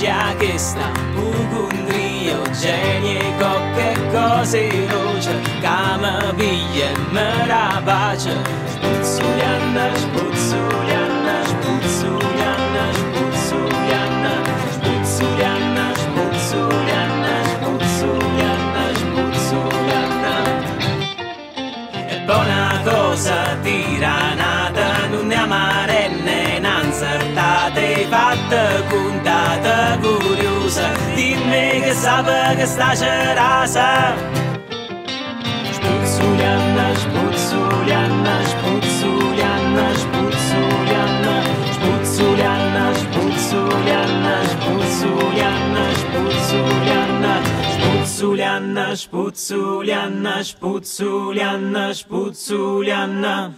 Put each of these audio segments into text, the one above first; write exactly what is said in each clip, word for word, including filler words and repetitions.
c'è che sta pugundrio, genie, cocche, cose roce, che mi piglia e mi rapace. Spuzzulianna, spuzzulianna, spuzzulianna, spuzzulianna, spuzzulianna, spuzzulianna, spuzzulianna, spuzzulianna. E buona cosa tiranata, non ne amarenne, non sartate fatta contata curiosa, dimmi che sape che sta cerasa. Spuzzulianna, spuzzulianna, spuzzulianna, spuzzulianna, spuzzulianna, spuzzulianna, spuzzulianna, spuzzulianna, spuzzulianna, spuzzulianna, spuzzulianna, spuzzulianna.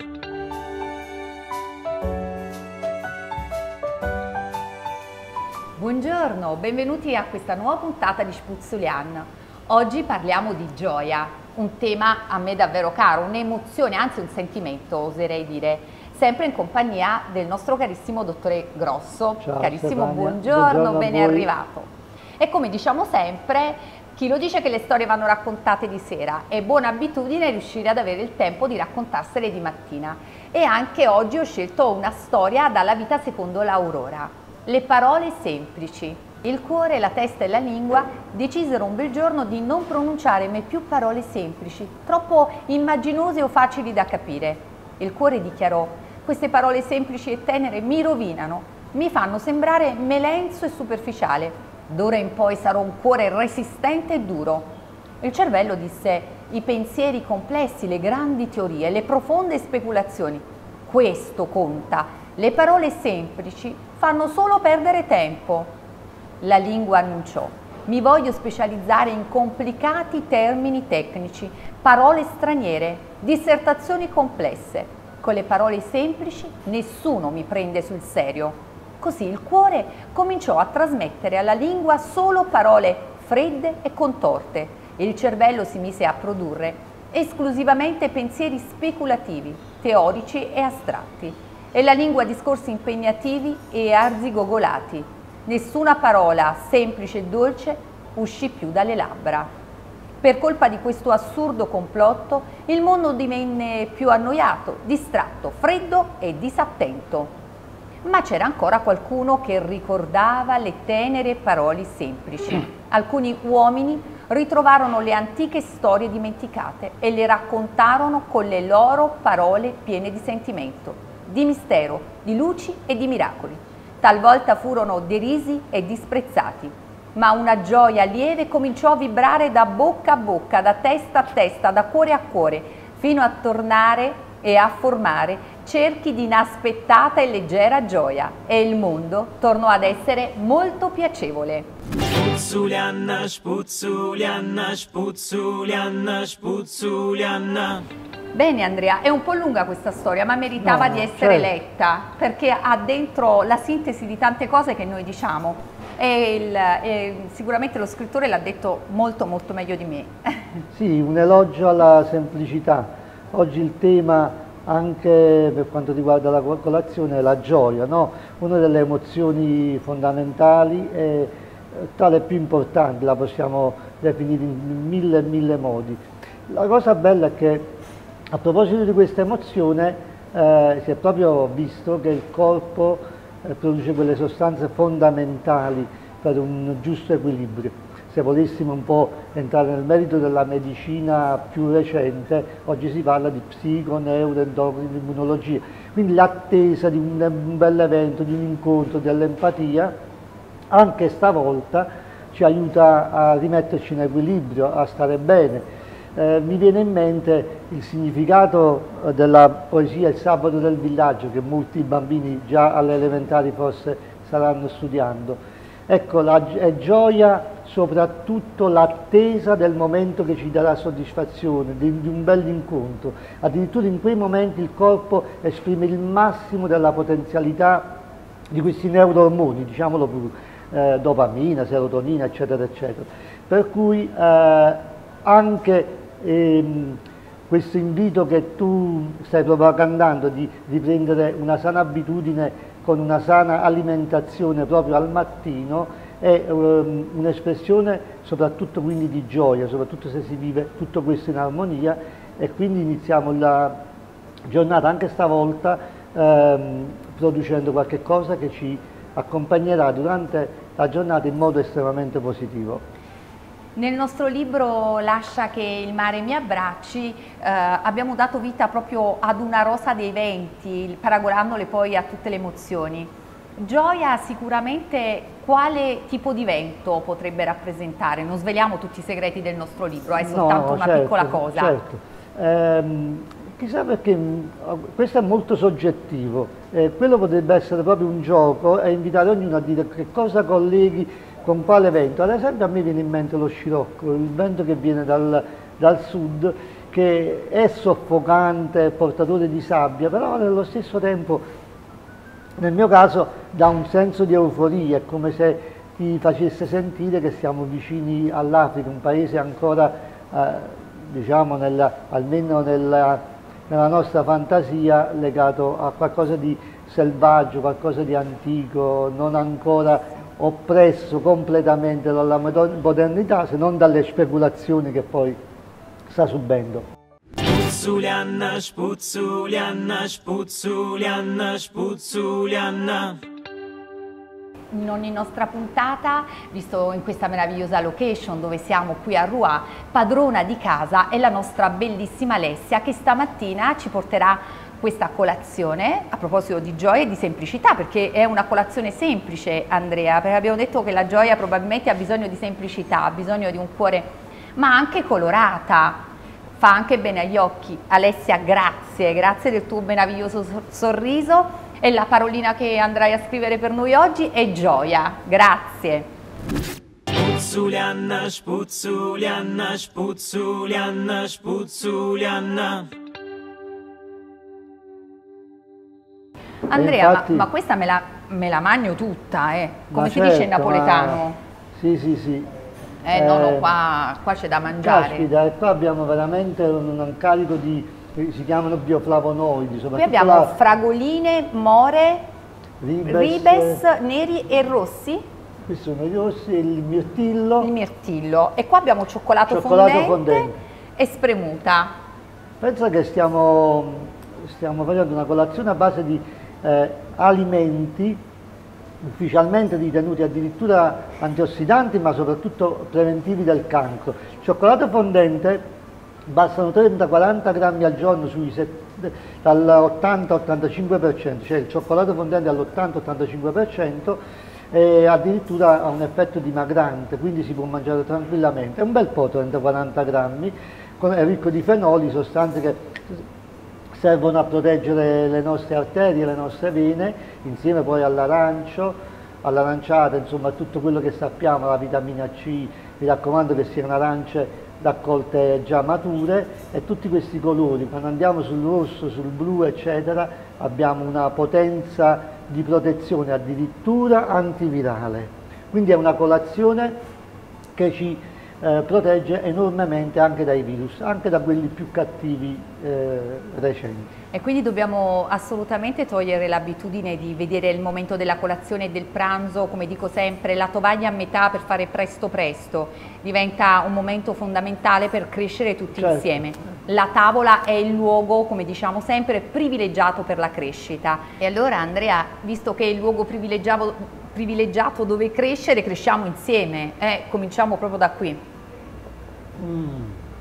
Buongiorno, benvenuti a questa nuova puntata di Spuzzulianna. Oggi parliamo di gioia, un tema a me davvero caro, un'emozione, anzi un sentimento oserei dire, sempre in compagnia del nostro carissimo dottore Grosso. Ciao, carissimo, Stefania. buongiorno, Buongiorno ben a voi. arrivato. E come diciamo sempre, chi lo dice che le storie vanno raccontate di sera, è buona abitudine riuscire ad avere il tempo di raccontarsele di mattina. E anche oggi ho scelto una storia dalla vita secondo l'Aurora. Le parole semplici. Il cuore, la testa e la lingua decisero un bel giorno di non pronunciare mai più parole semplici, troppo immaginose o facili da capire. Il cuore dichiarò: queste parole semplici e tenere mi rovinano, mi fanno sembrare melenso e superficiale. D'ora in poi sarò un cuore resistente e duro. Il cervello disse: i pensieri complessi, le grandi teorie, le profonde speculazioni. Questo conta. Le parole semplici fanno solo perdere tempo. La lingua annunciò: mi voglio specializzare in complicati termini tecnici, parole straniere, dissertazioni complesse. Con le parole semplici nessuno mi prende sul serio. Così il cuore cominciò a trasmettere alla lingua solo parole fredde e contorte e il cervello si mise a produrre esclusivamente pensieri speculativi, teorici e astratti. E la lingua discorsi impegnativi e arzigogolati. Nessuna parola semplice e dolce uscì più dalle labbra. Per colpa di questo assurdo complotto, il mondo divenne più annoiato, distratto, freddo e disattento. Ma c'era ancora qualcuno che ricordava le tenere parole semplici. Alcuni uomini ritrovarono le antiche storie dimenticate e le raccontarono con le loro parole piene di sentimento, di mistero, di luci e di miracoli. Talvolta furono derisi e disprezzati, ma una gioia lieve cominciò a vibrare da bocca a bocca, da testa a testa, da cuore a cuore, fino a tornare e a formare cerchi di inaspettata e leggera gioia, e il mondo tornò ad essere molto piacevole. Spuzzulianna, spuzzulianna, spuzzulianna, spuzzulianna. Bene Andrea, è un po' lunga questa storia, ma meritava No, di essere certo. letta, perché ha dentro la sintesi di tante cose che noi diciamo e, il, e sicuramente lo scrittore l'ha detto molto molto meglio di me. Sì, un elogio alla semplicità. Oggi il tema, anche per quanto riguarda la colazione, è la gioia, no? Una delle emozioni fondamentali e tra le più importanti, la possiamo definire in mille e mille modi. La cosa bella è che a proposito di questa emozione eh, si è proprio visto che il corpo eh, produce quelle sostanze fondamentali per un giusto equilibrio. Se volessimo un po' entrare nel merito della medicina più recente, oggi si parla di psico, neuro, endocrino, immunologia. Quindi l'attesa di un, un bel evento, di un incontro, dell'empatia, anche stavolta ci aiuta a rimetterci in equilibrio, a stare bene. Eh, mi viene in mente il significato della poesia Il sabato del villaggio, che molti bambini già alle elementari forse staranno studiando. Ecco, la, è gioia soprattutto l'attesa del momento che ci darà soddisfazione, di, di un bell'incontro. Addirittura in quei momenti il corpo esprime il massimo della potenzialità di questi neuroormoni, diciamolo pure, eh, dopamina, serotonina, eccetera, eccetera. Per cui eh, anche ehm, questo invito che tu stai propagandando di riprendere una sana abitudine con una sana alimentazione proprio al mattino è um, un'espressione soprattutto quindi di gioia, soprattutto se si vive tutto questo in armonia, e quindi iniziamo la giornata anche stavolta ehm, producendo qualche cosa che ci accompagnerà durante la giornata in modo estremamente positivo. Nel nostro libro Lascia che il mare mi abbracci eh, abbiamo dato vita proprio ad una rosa dei venti, paragonandole poi a tutte le emozioni. Gioia sicuramente quale tipo di vento potrebbe rappresentare? Non sveliamo tutti i segreti del nostro libro, è soltanto no, una certo, piccola cosa. Certo. Ehm, chissà perché questo è molto soggettivo, eh, quello potrebbe essere proprio un gioco e invitare ognuno a dire che cosa colleghi con quale vento. Ad esempio a me viene in mente lo scirocco, il vento che viene dal, dal sud, che è soffocante, portatore di sabbia, però nello stesso tempo, nel mio caso, dà un senso di euforia, è come se ti facesse sentire che siamo vicini all'Africa, un paese ancora, eh, diciamo, nella, almeno nella, nella nostra fantasia, legato a qualcosa di selvaggio, qualcosa di antico, non ancora oppresso completamente dalla modernità, se non dalle speculazioni che poi sta subendo. Spuzzulianna, spuzzulianna, spuzzulianna, spuzzulianna. In ogni nostra puntata, visto in questa meravigliosa location dove siamo qui a Rouen, padrona di casa è la nostra bellissima Alessia, che stamattina ci porterà questa colazione a proposito di gioia e di semplicità, perché è una colazione semplice, Andrea, perché abbiamo detto che la gioia probabilmente ha bisogno di semplicità, ha bisogno di un cuore, ma anche colorata, fa anche bene agli occhi. Alessia, grazie, grazie del tuo meraviglioso sorriso, e la parolina che andrai a scrivere per noi oggi è gioia. Grazie. Spuzzulianna, spuzzulianna, spuzzulianna, spuzzulianna. Andrea, infatti, ma, ma questa me la, me la magno tutta, eh. Come si certo, dice in napoletano? Ma... Sì, sì, sì. Eh, eh no, no, qua, qua c'è da mangiare. Caspita, e qua abbiamo veramente un, un carico di, si chiamano bioflavonoidi. Qui abbiamo la... fragoline, more, ribes, ribes neri e rossi. Questi sono i rossi, il mirtillo. Il mirtillo. E qua abbiamo cioccolato, cioccolato fondente, fondente e spremuta. Pensa che stiamo, stiamo facendo una colazione a base di eh, alimenti ufficialmente ritenuti addirittura antiossidanti, ma soprattutto preventivi del cancro. Cioccolato fondente, bastano trenta quaranta grammi al giorno sui dall'ottanta ottantacinque per cento, cioè il cioccolato fondente all'ottanta ottantacinque per cento, e addirittura ha un effetto dimagrante, quindi si può mangiare tranquillamente. È un bel po', trenta quaranta grammi, è ricco di fenoli, sostanze che servono a proteggere le nostre arterie, le nostre vene, insieme poi all'arancio, all'aranciata, insomma tutto quello che sappiamo, la vitamina C, mi raccomando che siano arance raccolte già mature, e tutti questi colori, quando andiamo sul rosso, sul blu eccetera, abbiamo una potenza di protezione addirittura antivirale, quindi è una colazione che ci Eh, protegge enormemente anche dai virus, anche da quelli più cattivi eh, recenti. E quindi dobbiamo assolutamente togliere l'abitudine di vedere il momento della colazione e del pranzo, come dico sempre, la tovaglia a metà per fare presto presto, diventa un momento fondamentale per crescere tutti certo. insieme. La tavola è il luogo, come diciamo sempre, privilegiato per la crescita. E allora Andrea, visto che è il luogo privilegiato privilegiato dove crescere, cresciamo insieme, eh? Cominciamo proprio da qui. Mm.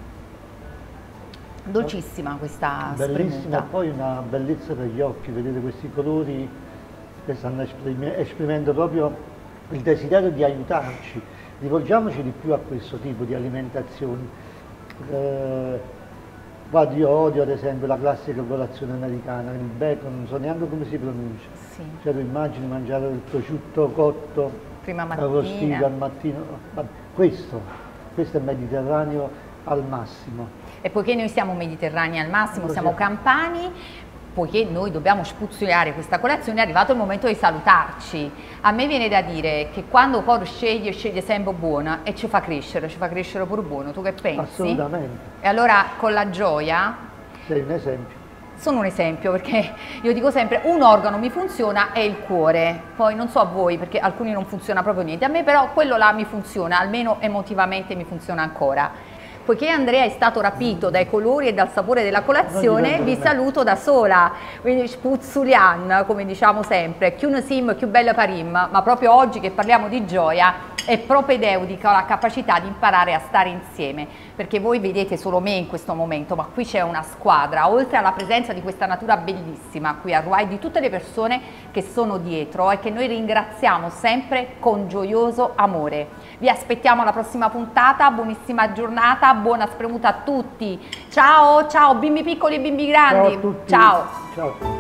Dolcissima questa bellissima, spremuta. Poi una bellezza per gli occhi, vedete questi colori che stanno esprimendo proprio il desiderio di aiutarci. Rivolgiamoci di più a questo tipo di alimentazioni. Eh, guarda, io odio ad esempio la classica colazione americana, il bacon, non so neanche come si pronuncia. Sì. Cioè tu immagini mangiare il prosciutto cotto, prima mattina, arrostito al mattino. Questo, questo è mediterraneo al massimo. E poiché noi siamo mediterranei al massimo, Così. siamo campani, poiché noi dobbiamo spuzziare questa colazione, è arrivato il momento di salutarci. A me viene da dire che quando poi sceglie, sceglie sempre buona e ci fa crescere, ci fa crescere pure buono. Tu che pensi? Assolutamente. E allora con la gioia sei un esempio. sono un esempio, perché io dico sempre un organo mi funziona è il cuore, poi non so a voi perché alcuni non funziona proprio niente, a me però quello là mi funziona, almeno emotivamente mi funziona ancora. Poiché Andrea è stato rapito dai colori e dal sapore della colazione, vi saluto da sola, quindi spuzzulian, come diciamo sempre, chiù ne sim, più bella parim, ma proprio oggi che parliamo di gioia è propedeutica la capacità di imparare a stare insieme, perché voi vedete solo me in questo momento, ma qui c'è una squadra, oltre alla presenza di questa natura bellissima qui a Ruai, di tutte le persone che sono dietro e che noi ringraziamo sempre con gioioso amore. Vi aspettiamo alla prossima puntata, buonissima giornata, buona spremuta a tutti. Ciao, ciao bimbi piccoli e bimbi grandi. Ciao a tutti. Ciao. Ciao.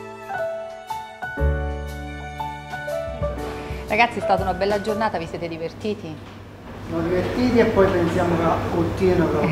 Ragazzi, è stata una bella giornata, vi siete divertiti? Siamo divertiti e poi pensiamo a Ottino proprio.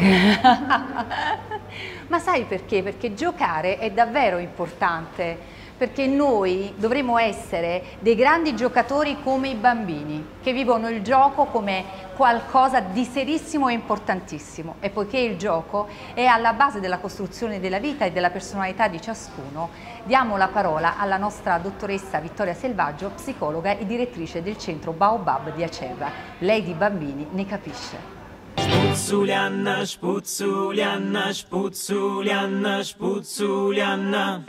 Ma sai perché? Perché giocare è davvero importante. Perché noi dovremo essere dei grandi giocatori come i bambini, che vivono il gioco come qualcosa di serissimo e importantissimo. E poiché il gioco è alla base della costruzione della vita e della personalità di ciascuno, diamo la parola alla nostra dottoressa Vittoria Selvaggio, psicologa e direttrice del centro Baobab di Acerra. Lei di bambini ne capisce. Spuzzulianna, spuzzulianna, spuzzulianna, spuzzulianna.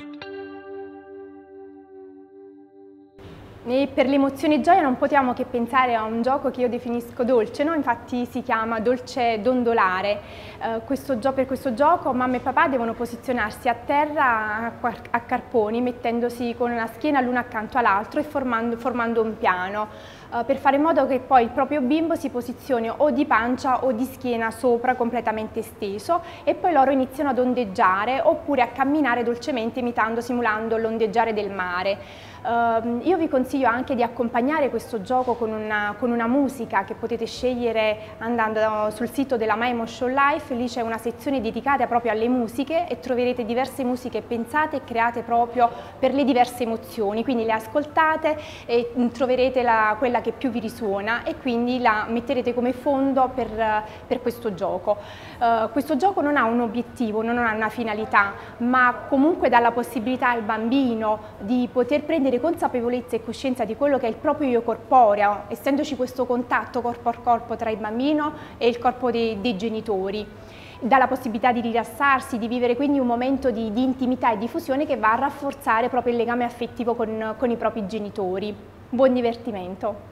E per le emozioni gioia non potevamo che pensare a un gioco che io definisco dolce, no? Infatti si chiama dolce dondolare. Eh, questo per questo gioco mamma e papà devono posizionarsi a terra a, a carponi, mettendosi con una schiena l'uno accanto all'altro e formando, formando un piano, eh, per fare in modo che poi il proprio bimbo si posizioni o di pancia o di schiena sopra, completamente steso, e poi loro iniziano ad ondeggiare oppure a camminare dolcemente imitando, simulando l'ondeggiare del mare. Uh, io vi consiglio anche di accompagnare questo gioco con una, con una musica che potete scegliere andando sul sito della My Emotion Life. Lì c'è una sezione dedicata proprio alle musiche e troverete diverse musiche pensate e create proprio per le diverse emozioni, quindi le ascoltate e troverete la, quella che più vi risuona e quindi la metterete come fondo per, per questo gioco. Uh, questo gioco non ha un obiettivo, non ha una finalità, ma comunque dà la possibilità al bambino di poter prendere consapevolezza e coscienza di quello che è il proprio io corporeo, essendoci questo contatto corpo a corpo tra il bambino e il corpo dei, dei genitori. Dà la possibilità di rilassarsi, di vivere quindi un momento di, di intimità e di fusione che va a rafforzare proprio il legame affettivo con, con i propri genitori. Buon divertimento!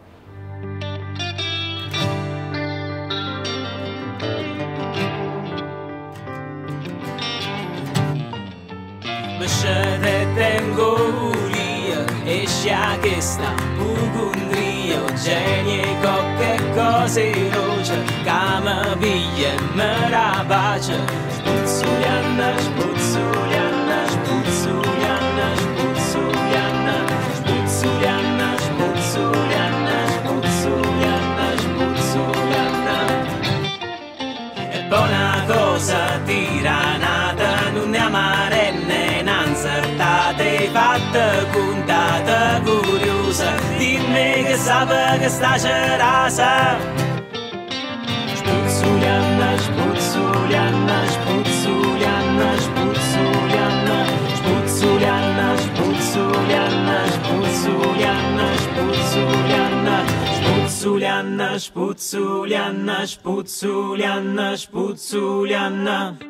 Te tengo e scia che sta bucundrio, genie cocche cose roce, cama piglia e me la pace. Spuzzulianna, spuzzulianna, spuzzulianna, spuzzulianna, spuzzulianna, spuzzulianna, spuzzulianna, spuzzulianna. E buona cosa tiranata, non ne amare né insertate, fatta puntata curiosa, dimmi che sape che sta cerasa. Spuzzulianna, spuzzulianna, spuzzulianna, spuzzulianna, spuzzulianna, spuzzulianna, spuzzulianna, spuzzulianna, spuzzulianna, spuzzulianna, spuzzulianna, spuzzulianna.